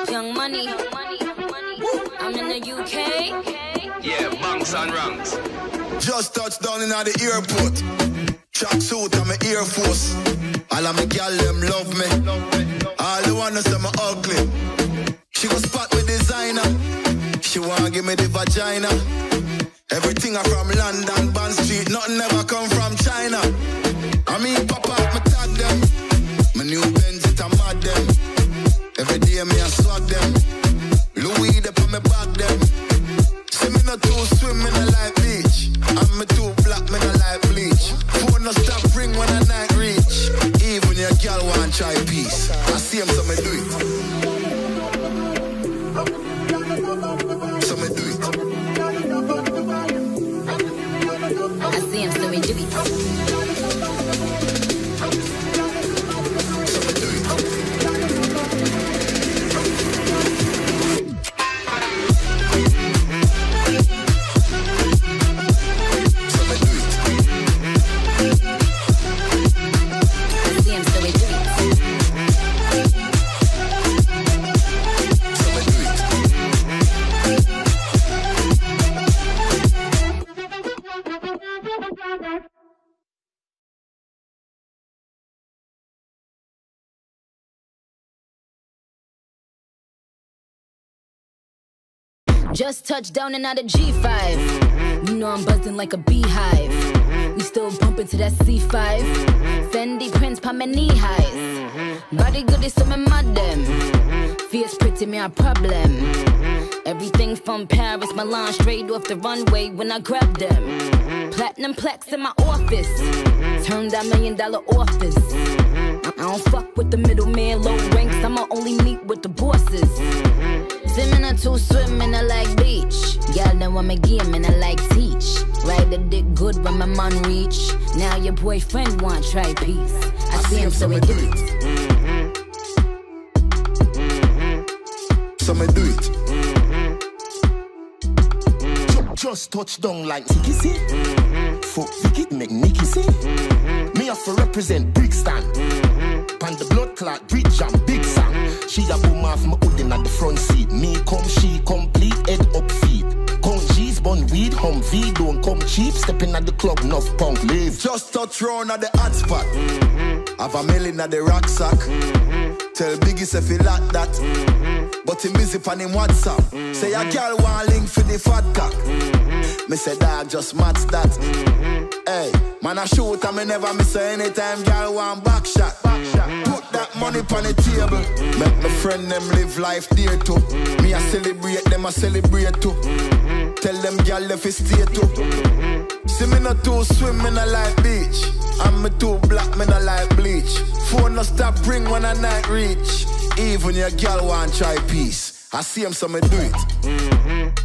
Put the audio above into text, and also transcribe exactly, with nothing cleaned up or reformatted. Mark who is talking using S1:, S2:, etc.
S1: Young Money. I'm in the U K.
S2: Yeah, bunks and ranks.
S3: Just touched down in the airport. Track suit and my Air Force. All of my gal them love me. All the wanna say me ugly. She go spot me designer. She wanna give me the vagina. Everything I from London, Bond Street. Nothing ever come from China. I mean, papa, me tag them. My new Benz, it a mad them. Every day me I swag them. Louis, they put me back them. See me not too swim in a light beach. I'm me too black, me not like bleach. Phone no stop ring when a night reach. Even your girl want try peace. I see him, so me do it. So me do it.
S1: I see him, so me do it. Just touched down and out of G five. You know I'm buzzing like a beehive. We still bumping to that C five. Fendi prints pa my knee highs. Body good is some mad them. Fierce pretty me a problem. Everything from Paris, Milan, straight off the runway when I grab them. Platinum plaques in my office. Turn that million dollar office. I don't fuck with the middleman, low ranks. I'ma only meet with the bosses. Swimming or two, swimming I like beach. Y'all know I'm a game and I like teach. Ride the dick good when my man reach. Now your boyfriend want try peace. I, I see him, so we do it.
S3: So me do it.
S4: Mm-hmm. Just touch down like Tiki see. Mm-hmm. Fuck Vicky make Nicky see. Mm-hmm. Me have to represent Brixton. Mm-hmm. Pan the blood clot bridge and big song. Mm-hmm. She a boom off my hoodin at the front seat. Me come, she complete, head up feet. Come G's, bun weed, Humvee, don't come cheap. Stepping at the club, enough punk leave.
S3: Just touch round at the hot spot. Mm-hmm. Have a million at the rucksack. Mm-hmm. Tell Biggie say fi like that. Mm-hmm. But him busy pan him WhatsApp. Mm-hmm. Say a girl want link for the fat cock. Mm-hmm. Me say dog just match that. Mm-hmm. Hey, man I shoot and me never miss her anytime girl want back shot. Back shot. Put that money on the table. Mm-hmm. Make my friend them live life there too. Mm-hmm. Me I celebrate them I celebrate too. Mm-hmm. Tell them girl if it's stay too. Mm-hmm. See me not too swim in a light beach. I'm me too black, me not like bleach. Phone no stop ring when a night reach. Even your girl want try peace. I see him, so me do it. Mm-hmm.